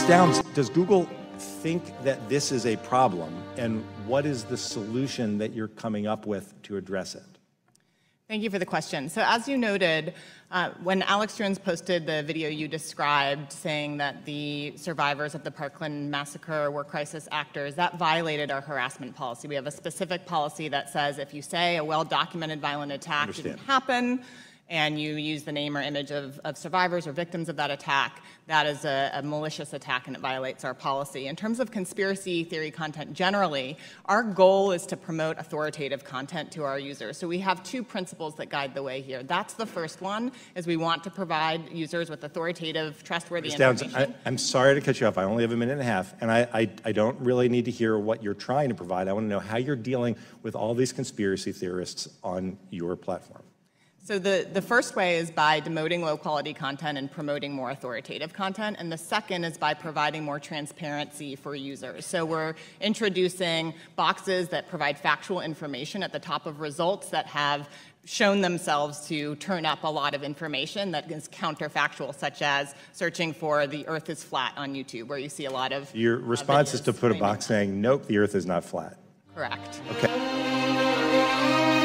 Ms. Downs, does Google think that this is a problem, and what is the solution that you're coming up with to address it? Thank you for the question. So as you noted, when Alex Jones posted the video you described saying that the survivors of the Parkland massacre were crisis actors, that violated our harassment policy. We have a specific policy that says if you say a well-documented violent attack didn't happen, and you use the name or image of survivors or victims of that attack, that is a malicious attack and it violates our policy. In terms of conspiracy theory content generally, our goal is to promote authoritative content to our users. So we have two principles that guide the way here. That's the first one, is we want to provide users with authoritative, trustworthy information. Ms. Downs, I'm sorry to cut you off. I only have a minute and a half, and I don't really need to hear what you're trying to provide. I want to know how you're dealing with all these conspiracy theorists on your platform. So the first way is by demoting low-quality content and promoting more authoritative content, and the second is by providing more transparency for users. So we're introducing boxes that provide factual information at the top of results that have shown themselves to turn up a lot of information that is counterfactual, such as searching for the Earth is flat on YouTube, where you see a lot of Your response is to put a box saying, nope, the Earth is not flat. Correct. Okay.